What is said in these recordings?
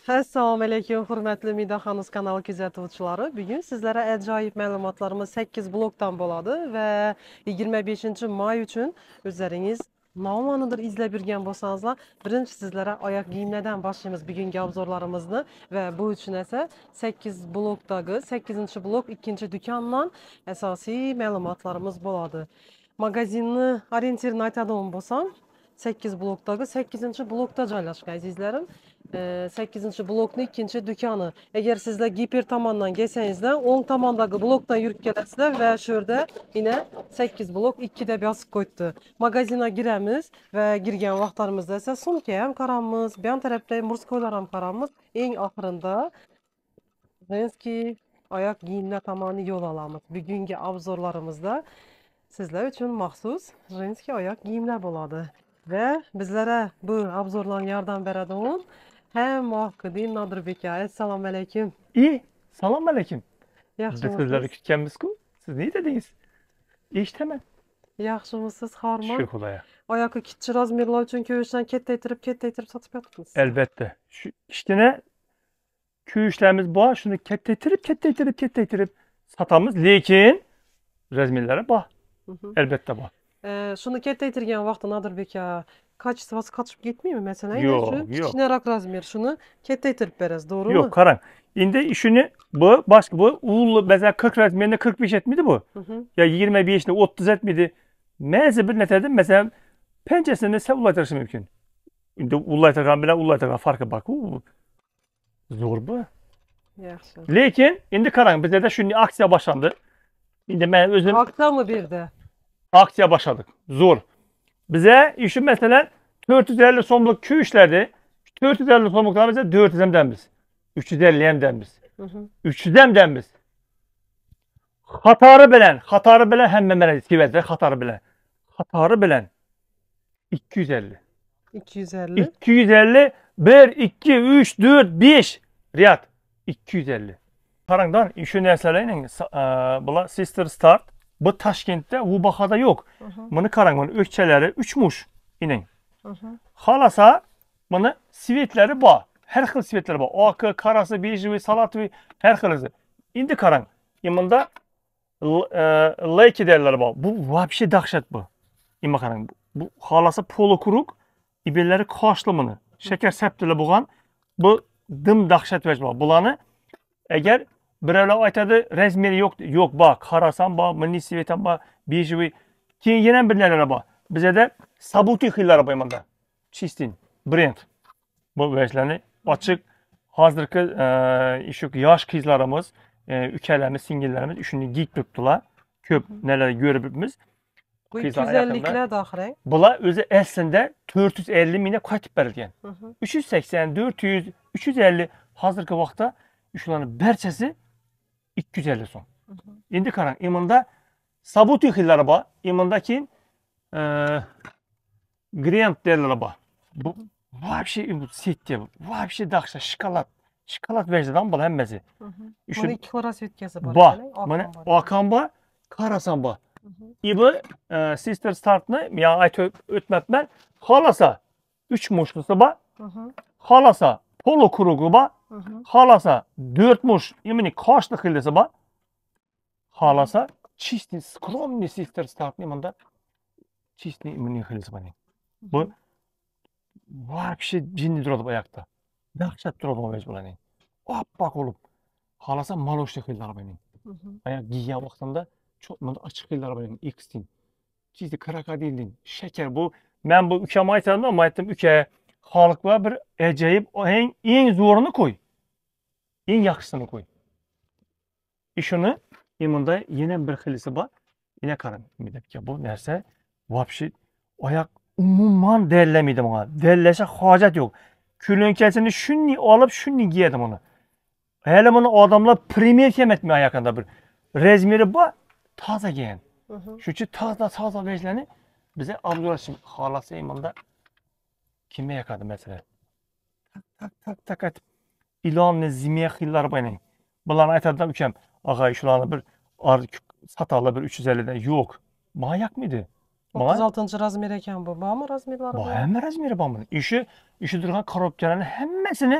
Assalomu alaykum, hurmatli Midaxonuz kanali kuzatuvchilari. Bugun sizlarga ajoyib ma'lumotlarimiz 8 blokdan bo'ladi va 25-may uchun o'zlaringiz nomanidir izlab yurgan bo'lsangizlar, birinchi sizlarga oyoq kiyimlardan boshlaymiz bugungi obzorlarimizni va bu uchun esa 8 blokdagi 8-blok 2-do'kondan asosiy ma'lumotlarimiz bo'ladi. Magazinni orientirini aytadigan bo'lsam, 8 blokdagi 8-blokda joylashgan azizlarim. 8-blokning 2-do'koni. Agar sizlar giper tomondan kelsangizlar, o'ng tomondagi blokdan yurib kelasizlar va shu yerda yana 8 blok 2 deb yozib qo'ydi. Magazinga giramiz va girgan vaqtlarimizda esa sumka ham qaramiz, bu ham tarafda murskoylar ham qaramiz. Eng oxirinda женский oyoq kiyimlar tomoni yo'l olamiz. Bugungi obzorlarimizda sizlar uchun maxsus женский oyoq kiyimlar bo'ladi. Ve bizlere bu obzorlarga yordam beradigan Muhakkudin Nodirbek aka. Assalomu alaykum. İyi. Salam aleyküm. Yaxshimisiz? Biz sizleri kutganmizku. Siz ne dediniz? Eshitaman. Yaxshimisiz, hormon? Shukur Xudoga. Oyoqqa kichik razmerlar uchun ko'yishdan kattaytirib sotib yotibsiz. Albatta. Shu kichkina ko'yishlarimiz bor. Shuni kattaytirib sotamiz, lekin razmerlari bor. Albatta bor. Shuni kattaytirgan vaqtda Nodirbek aka kачествоsi qochib ketmaymi? Masalan, Yo'q, shu yo'q. kichkinaroq razmer, shuni kattaytirib berasiz, to'g'rimi? Yo'q, qarang. Endi ishini bu boshqa bu mesela 40 razmerni 45 etmidi bu. Ya 25 ni 30 etmidi. Mezi bir netedir mesela pençesini ise ulaytırışı mümkün. Endi ulaytırgan bilan ulaytırgan farkı bak. Zor bu. Yaxshi. Lekin endi qarang, bizda shunday aksiya boshlandi. Endi men o'zim Vaqtmi berdi? aksiya boshladik. Zo'r. Bize işi mesela 450 so'mlik kuyishlardi. 450 so'mlikdan bize 400 hem denmiz. 350 hem denmiz. 300 hem denmiz. Xatarı bilen hem mene sivetler xatarı bilen 250. 250. 250 1 2 3 4 5 riyad 250. Qarangdan şu narsalarning bular Sister Start bu Toshkentda u bahada yok. Buni qarang, buni o'kchalari 3 mush ining. Xolasa buni svetlari bor. Har xil svetlari bor. Oq, qarasi, bejivi, salatoviy, har xilisi. Endi qarang, bunda leyki derler bor. Bu вообще dahshat bu. Endi qarang, bu xolasa polo kuruk, ibellari qoshli buni. Shakar saptili bo'lgan. Bu dim dahshat vaj bor. Bularni agar birovlar aytadi, razmeri yo'q, bor, qarasam bor, milliy svetam bor, bejiviy. Keyin yana bir narsalar bor. Bizda Sabuti xillari bor bunda. Chistin brend. Bu vajlarni ochiq hozirgi shu yosh qizlarimiz, ukalarimiz, singillarimiz shuni giyib turibdilar. Ko'p nelar ko'ribmiz. Bu 250'liklar daxil. Bular o'zi aslında 450 mingga qaytib berilgan. 380, 400, 350 hozirgi vaqtda shularning barchasi 250 so'm. Endi qarang, imunda Sabuti xillari bor, imunda keyin Grand derler bor. Bu вообще setdi, вообще dahshat, shokolad vajdan bor hammasi. Buni ikki xil rasvetkasi bor. Mana oqam bor, qarasam bor. Bu Sister Start'ni men aytib o'tmabman. Xolasa 3 mushlusi bor. Xolasa polo kurugi bor. Xolasa 4 mush, yemini qoshli xillisi bor. Xolasa чистый, скромный Sister Start'ni bunda чистый immuniy xillisi bor. Bu вообще jinni turadi bu oyoqda. Dahshat turadi bu vaj bularning. Oppoq bo'lib. Xolasa maloshli xillari bor. Oyoq kiygan vaqtimda çok açık xillari bor. X'tin. Чистый krokodilin, shakar bu. Men bu ukam aytdim ama aytdim, uka, xalqlar bir ajoyib eng zo'rini qo'y. Eng yaxshisini qo'y. Ishini imunda yana bir xilisi bor. Yana qarang, bu narsa вообще oyoq umuman dellamaydi bana. Dellasha hojat yo'q. Kulunkasini shunday olib, shunday kiyadi buni. Hali buni odamlar primer etmay ayaqında bir razmeri bor, toza giyin. Shuchi toza vajlarni bize obzorlashim xolasa imunda kimga yoqadi mesela. Tak aytib ilonni zimiya xillari bor. Bularni aytadilar ukam, og'ay shularni bir satalar bir 350 dan. Yo'q. Menga yoqmaydi. 36 razmer ekan bu. Bormi razmerlari? Hamma razmeri bormi? Ishi turgan korobkalarning hammasini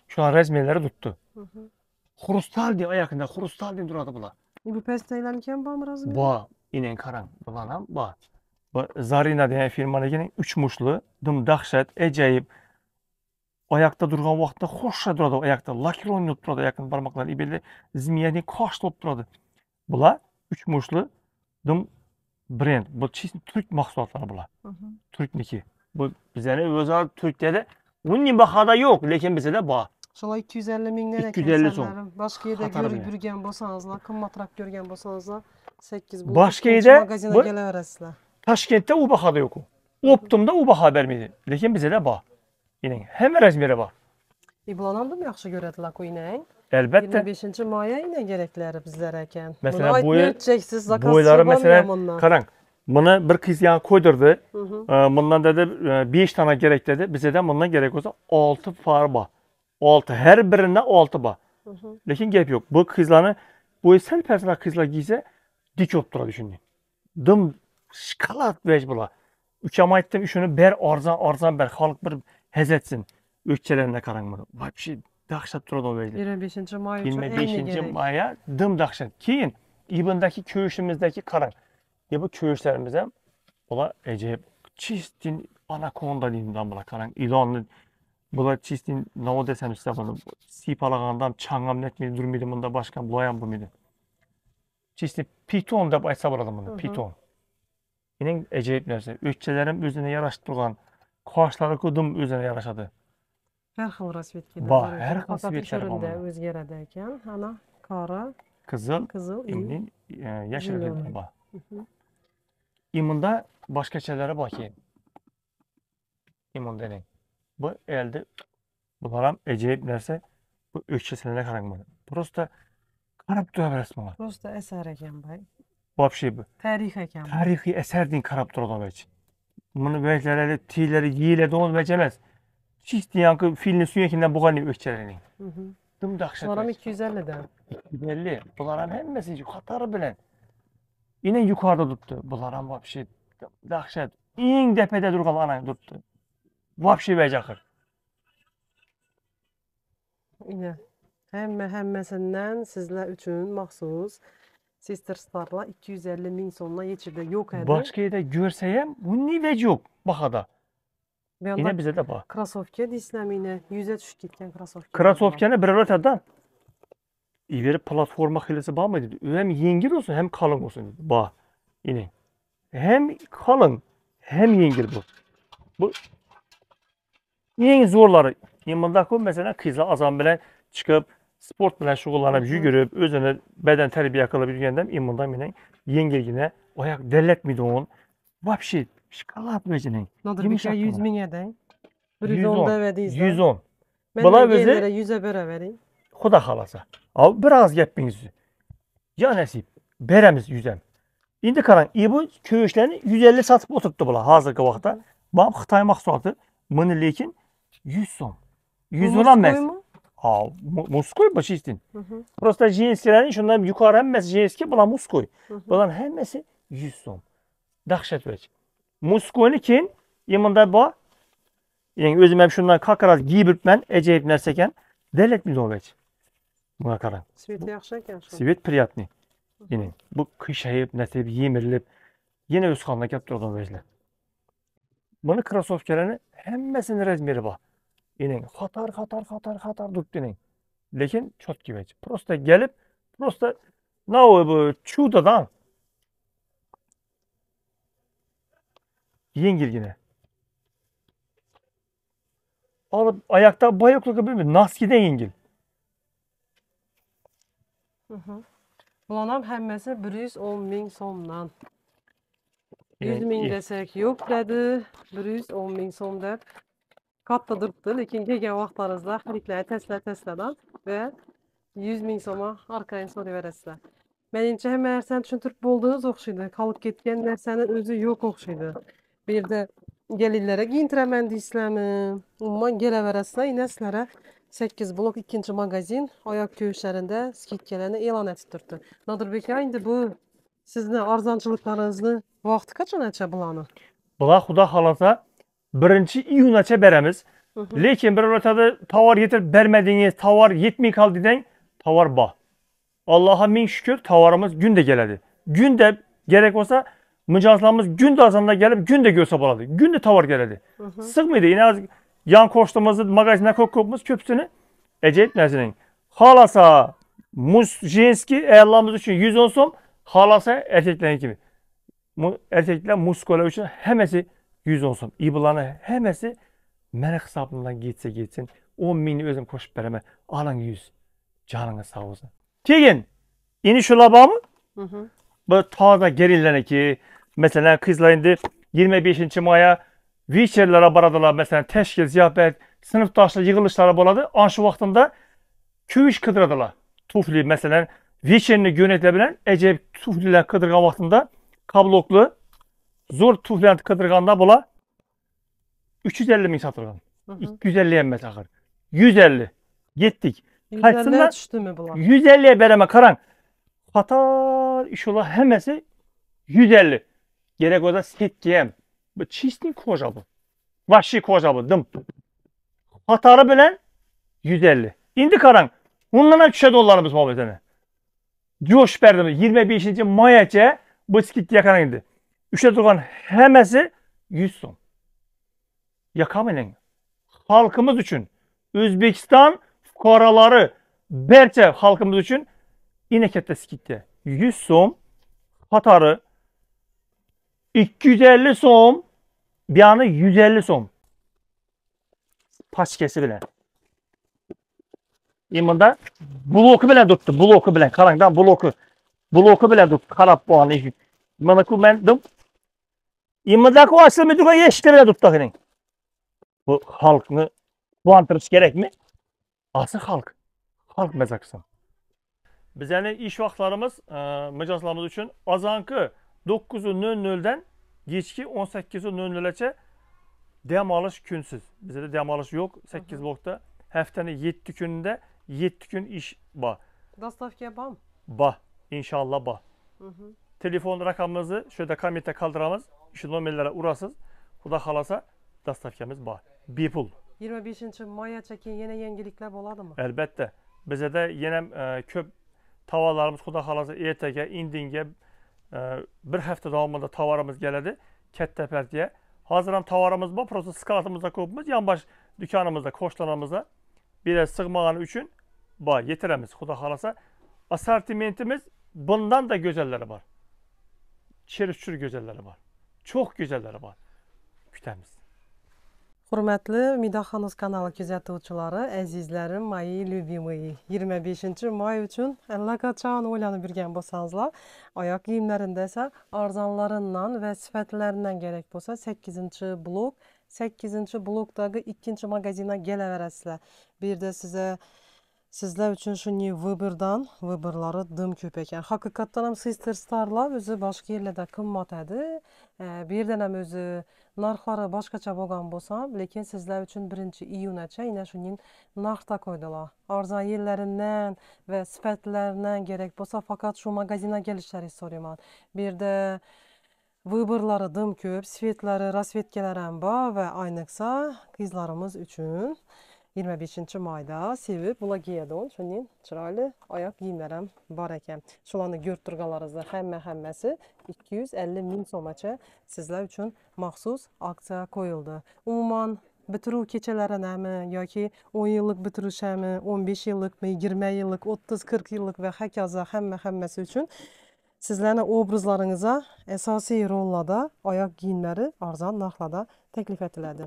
Şular resmiyeleri tuttu. Xrustal diye ayakında xrustal diye duradı bula. Bu pesteylerken bağ mı razı Ba inen karan bulanam ba. Bu Zarina diye firmanın yine 3 muşlu, dım dahşet, ecayip. Ayakta durgan vaqtda xoşça duradu ayakta. Lakir oynayıp duradu ayakın barmaqları ibeli zimiyeni qaşlıb duradu. Bula 3 muşlu dım brend. Bu çeşit Türk mahsulotları bula. Türkniki. Bu bizene özel Türkiye'de bunun bahada yok. Lekin bizde de ba. Şola 250 mingden 250 so'm. Başka yerde Xatar bilen. görgen bolsanızlar, qimmatroq görgen bolsanızlar 8 Başka yerde magazine bu- kelaverasizlar. Toshkentda u bahada yok. Optimda u baha bermeydi. Lekin bizde de ba. Yine hem razmeri ba. İblanandım yaxşı görediler koyunayın. Elbette. 25 May'a yine gerekleri bizlere eken. Mesela Bunu boyu- aytmayacaksınız, zakaz Boyları mesela bundan. karang. Bunu bir kız yan koydurdu. Hı hı. Bundan dedi 5 tane gerek dedi. Bize de bundan gerek olsa 6 farba. 6. Her birine 6 ba. Hı hı. Lekin gap yok. Bu kızlarını boyu sel persona kızlar giyse dik olup dura düşünün. Dım şkalat vej bula. Üçama aytdım üçünü ber arzan ber. Halk bir hez etsin. Ökçelerine karang bunu. Vay bir şey dahşat duradu o vejle. 25 May üçün 25. eyni gerek. Maya dım dahşat. Keyin İbindeki köyüşümüzdeki karang. Ya bu köyüşlerimize bula ecep çistin anakonda deyimden bula karang. İlanlı bula çistin ne o desem size bunu sipalagandam çangam netmedi durmaydı bunda başkan bulayan bu muydu? Çistin piton da aysa buladım bunu piton. Yine ecep nerse. Ökçelerim özüne yaraştırgan. Kaşları kudum özüne yaraşadı. Her xil rasvetkida. Ba, her xil Fakat svetleri işöründe var bunun. özgeredeyken, ana qara, Kızıl, qızıl, inin yaşıl Zilyon. rengi ba. İmunda başka şeylere bakayım. İmun deneyin. Bu elde bunlar eceyip nerse bu ökçesine karang. Prosta karab duya resmi. Prosta eser eken bay. Bu şey bu. Tarix eken bay. Tarihi eser din karab durada veç. Bunu veclerle tileri yiyile doğul vecemez. Çift yankı filini suyekinden buğanı ökçelerini. Hı hı. Dım dahşet Şonaram veç. 250'den. Belli. Bunların hemmesi Katarı bilen. Yine yukarıda tuttu. Bunların vapşi dahşet. İn depede durgan anan tuttu. Vapşi vecakır. Yine həmməsindən sizlər üçün məxsus Sister Star'la 250 min sonuna yetişirdi. Yok idi. Başka yerde görseyem bu ni vec yok. Bakada. Bir Yine anda bize de bak. krasovka deyisləm yine 100'e düşüp gitken krasovka. Krasovkene bir öteden İveri platforma hilesi bağ mı dedi. Hem yengil olsun hem kalın olsun dedi. Bağ. Yine. Hem kalın hem yengil bu. Bu en zorları. Yemindaki mesela kızlar azam bilen çıkıp sport bilen şugullanıp yürüyüp özüne beden terbiye kılıp yürüyenden imundan bilen yengil yine ayak dellet miydi onun? Vapşi şikalat mecinin. Nadir bir şey 100 min edin. 110. 110 da verdiyiz. 110. Ben Bula de bizi- gelirə 100'e böre vereyim. Xuda xalasa. Abi biraz gepinizi. Ya nəsib. Beremiz yüzem. İndi karan bu köyüşlerini 150 satıp oturttu bula hazırki vaxtda. Bam Xitay mahsulatı bunu lekin 100 som. 100 olan Muskoy məs. mu? Ha, muskoy başı istin. Hı hı. Prosta jinskilerin şundan yukarı hemmesi jinski bula muskoy. Hı. Bulan hemmesi 100 som. Dahşet veç. Muskoyni kin imında ba yani özüm hep şundan kakaraz giyip mən eceyip nerseken devlet milyon veç. Buna karan. Sveti yaxşı ekan şu. Svet приятный. Yine bu kışayıp, nesip, yemirilip yine öz kanına kep durgan vejle. Bunu krasovkelerini hemmesini rezmeri var. Yine hatar durdun. Lekin çot gibi. Prosta gelip prosta ne o bu çudadan yengil yine. Alıp ayakta bayoklu gibi bir naskide yengil. Bulanam həmməsi 110 min somdan. 100 Yani min iyi. desek yok dedi. 110 min som der. Katda durdu. Lekin gelgen vaxtlarınızda xərikləri təslədən və 100 min soma arkayn soru verəsizlər. Məncə həm sən düşündürüb olduğunuz oxşuydu. Qalıb getken nərsənin özü yok oxşuydu. Bir də gəlirlərə giyintirəmən deyisləmi. Umman gələ verəsizlər. İnəslərə 8 blok 2. magazin ayak köyüşlərində skidkələrini elan etdirdi. Nadir Beka, indi bu sizin arzançılıqlarınızı vaxtı kaçanaça bulanı? Bula xuda xalasa 1 iyunaça beremiz. Lekin bir o'rtada tovar yetirib bermediniz, tovar yetmey kaldı deyin, tovar bor. Allah'a min şükür tovarımız günde geledi. Günde gerek olsa mijozlarimiz günde azanda gelip günde görse boladı. Günde tovar geledi. Sıkmaydı. Yine az yan koştuğumuzda magazindan ko'pimiz köpsünü acayip narsening. Halasa muz jenski ayollarimiz için 110 so'm, halasa erkeklerin gibi. Erkekler muskola için hemesi 110 so'm. İblanı hemesi mene hesabından geçsin. 10 mingni özüm koşup bereme. Alan 100. Canınız sağ olsun. Keyin ini shular bormi? Bu toza gerillaniki, mesela kızlar endi 25 maya вечерлere baradilar, mesela teşkil, ziyafet, sınıftaşlar yig'ilishlar bo'ladi. Ana shu vaqtda kuyish qidiradilar. Tufli, mesela вечерni go'naklar bilan ajoyib tuflilar qidirgan vaqtida kablokli zo'r tuflilarni qidirganda bular 350 ming sotilgan. 250 emas axir. 150. Yetdik. 150'ye düştü mü bular? 150'ye bereme karang. Qatar işolar hemmesi 150. Gerek o da setkiyem. Bu çistin koja bu. Vahşi koja bu. Dım. Qatarı bilen 150. İndi karang. Ondan düşe dollarımız muhabbetine. Coş berdim. 25. mayaca bu skit yakan indi. Üçe durgan hemmesi 100 so'm. Yakamayın. Halkımız için. Özbekistan fuqaralari barcha halkımız için yine katta skitga 100 so'm, qatori 250 so'm, buyani 150 so'm. Pachkasi bilan. Bunda bloku bilan turibdi, bloku bilan. Qarangdan bloku. Bloku bilan turibdi. Qarab bo'lgan. Mana ku men dim. Bunda ku aslida turgan eshiklar bilan turibdi. Bu xalqni quvontirish kerakmi? Asıl halk. Halk mezaksan. Biz yani iş vaqtlarımız mijozlarimiz için azankı 9:00'dan kechki 18:00'gacha dam olish kunsiz. Bizde dam olish yo'q. 8 blokda haftanın 7 kunida 7 kun ish bor. Dostavka bormi? Bor. İnşallah bor. Telefon raqamimizni şurada kommentda qoldiramiz. Shu nomerlarga urasiz. Xudo xolasa dostavkamiz bor. Bepul. 25 maygacha keyin yana yangiliklar bo'ladimi? Albatta. Bizda yana ko'p tovarlarimiz xudo xolasa ertaga, indinga bir hafta davomida tovarimiz keladi. Katta partiya. Hozir ham tovarimiz bor, просто skalatimizda ko'pmiz. Yonbosh do'konimizda, qo'shnilarimizda biraz sig'magani uchun bor, yetiramiz xudo xolasa. Assortimentimiz bundan da go'zallari bor. Chir-chir go'zallari bor. Çok go'zallari bor. Kutamiz. Hurmatli Midaxonuz kanali kuzatuvchilari, azizlarim, moyi любимые. 25 may uchun allaqachon o'ylanib yurgan bo'lsangizlar, oyoq kiyimlarida esa arzonlaridan va sifatlaridan kerak bo'lsa 8-blok, 8-blokdagi 2-magazinga kelaverasizlar. Bu yerda sizlar uchun shunday vыборlari dim ko'p ekan. Haqiqatdan ham Sister Star'lar o'zi boshqa yerlarda qimmat edi. Bu yerdan ham o'zi narxlari boshqacha bo'lgan bo'lsa, lekin sizlar uchun 1-iyungacha yana shuning narxda qo'ydilar. Arzon yerlaridan va sifatlaridan kerak bo'lsa, faqat shu magazinga kelishlaringizni so'rayman. Bu yerda vыборлari dim ko'p, svetlari, rasvetkalari ham bor va ayniqsa qizlarimiz uchun 25 mayda sevib bular kiyadi. Shuning chiroyli oyoq kiyimlar ham bor ekan. Shularni ko'rib turganlaringizda hammasi 250 ming so'mgacha sizlar uchun maxsus aksiya qo'yildi. Umuman bitiruv kechalarinami yoki 10 yillik bitirishami, 15 yillikmi, 20 yillik, 30-40 yillik va hokazo hammasi uchun sizlarning obrazlaringizga asosiy rollarda oyoq kiyimlari arzon narxlarda taklif etiladi.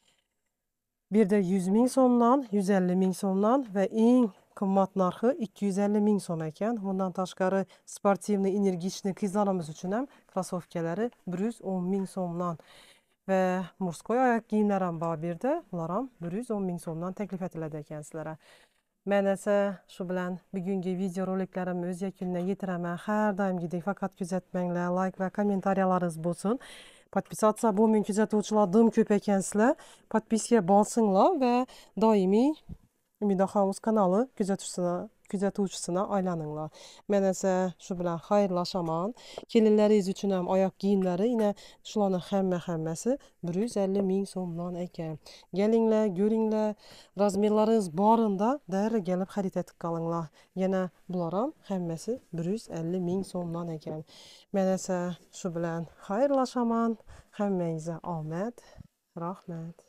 Bir de 100 ming so'mdan, 150 ming so'mdan ve eng qimmat narxi 250 ming so'm ekan. Bundan tashqari sportivniy, energichniy qizlarimiz uchun ham krossovkalari 110 ming so'mdan ve murskoy oyoq kiyimlar ham bor bu yerda. Ular ham 110 ming so'mdan taklif etiladi ekan sizlarga. Men esa shu bilan bugungi videoroliklarimizni o'z yakuniga yetiraman. Har doimgidek faqat kuzatmanglar, like va kommentariyalarınız bo'lsin. Подписаться bo'lmang kuzatuvchilar dim ko'p ekansizlar. Подписка bosinglar va doimiy Ümida Xanız kanalı küzətuvçusuna aylanınlar. Mən isə şu bilan xeyirlaşaman. Kelinləriz üçün həm ayaq giyimləri yine şuların həmməsi 150 min somdan ekan. Gelinlər, görünlər, razmerlarınız barında dərrə gəlib xərit etib qalınlar. Yenə bunların həmməsi 150 min somdan ekan. Mən isə şu bilan xeyirlaşaman. Həmməyizə omad, rahmet.